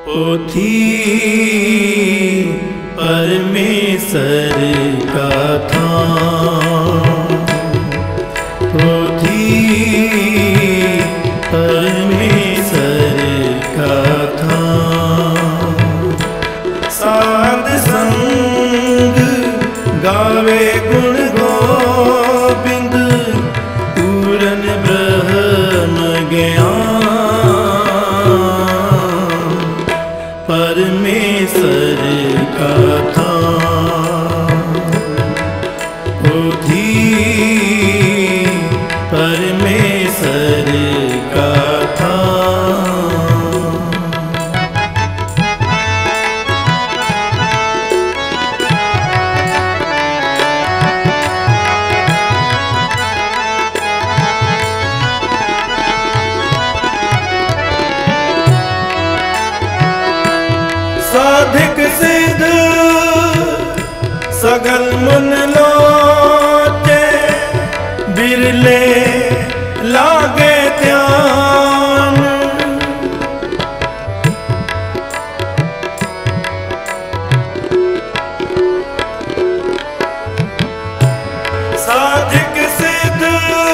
पोथी परमेश्वर का था, पोथी परमेश्वर का था। साध संग गावे गुण गोविंद, पूरन ब्रह्म ज्ञान परमेश्वर का था। पोथी परमेश्वर का था। साधिक सिद्ध सगल मुन लोचे, बिरले लागे ध्यान। साधिक सिद्ध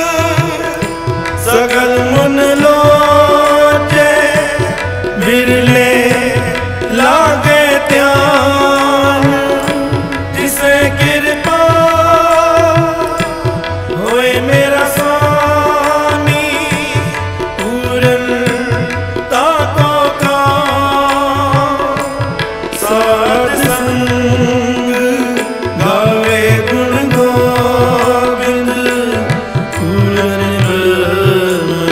सगल मुन लोचे, बिरले लागे ध्यान। जिसे कृपा होए मेरा स्वामी, पूरन ताको का। साध संग गावे गुण गोविंद, पूरन ब्रह्म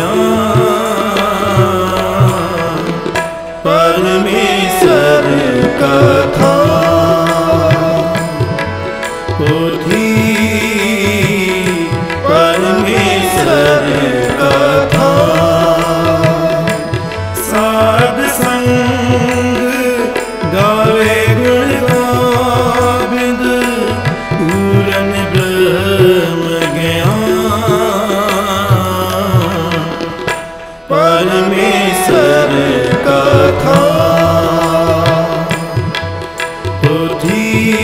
ज्ञान परमेश्वर का था। पोथी परमेश्वर का था। साध संग गावे गुण गोविंद, पूरन ब्रह्म ज्ञान परमेश्वर का था। पोथी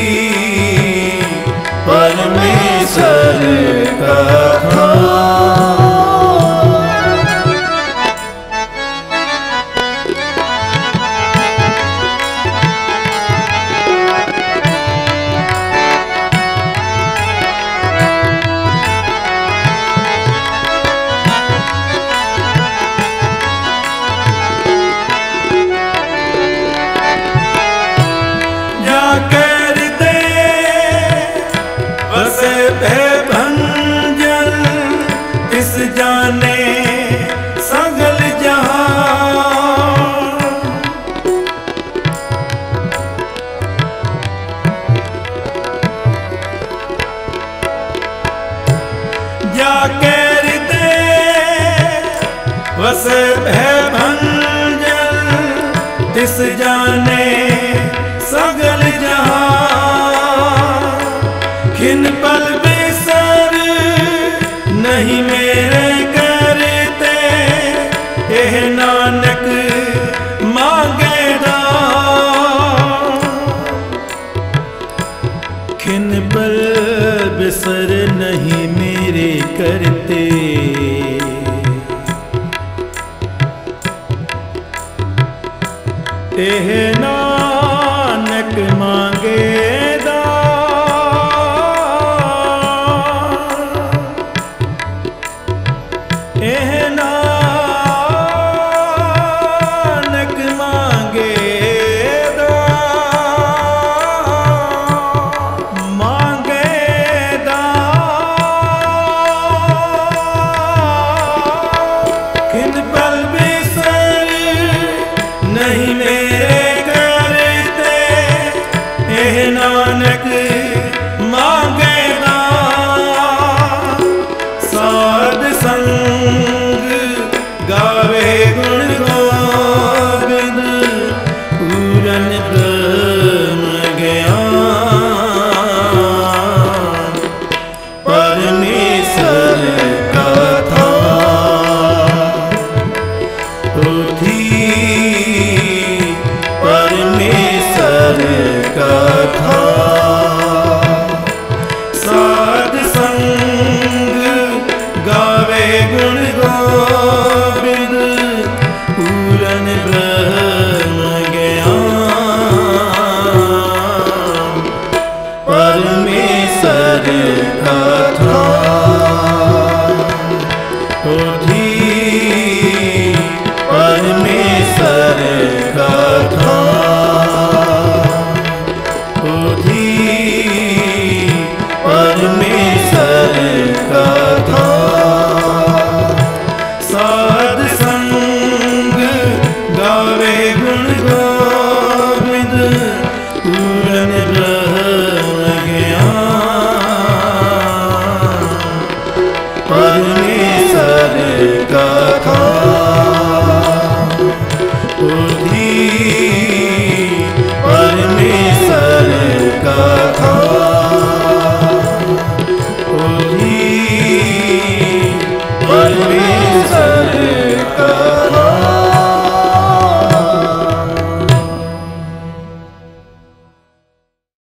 परमेश्वर का था। करते बसे भंजन, तिस जाने सगल जहां। जा करते बसे भंजन, तिस जाने सगल जहां। खिन पल बिसर नहीं मेरे करते, एह नानक मांगे दान। खिन पल बिसर नहीं मेरे करते, एह नानक मांगे दान। एह नानक मांगे दान, मांगे दान। खिन पल बिसर नहीं मेरे करते, एह नानक मांगे दान। साध संग गावे गुण गोविंद, पूरन ब्रह्म ज्ञान परमेश्वर का था। पोथी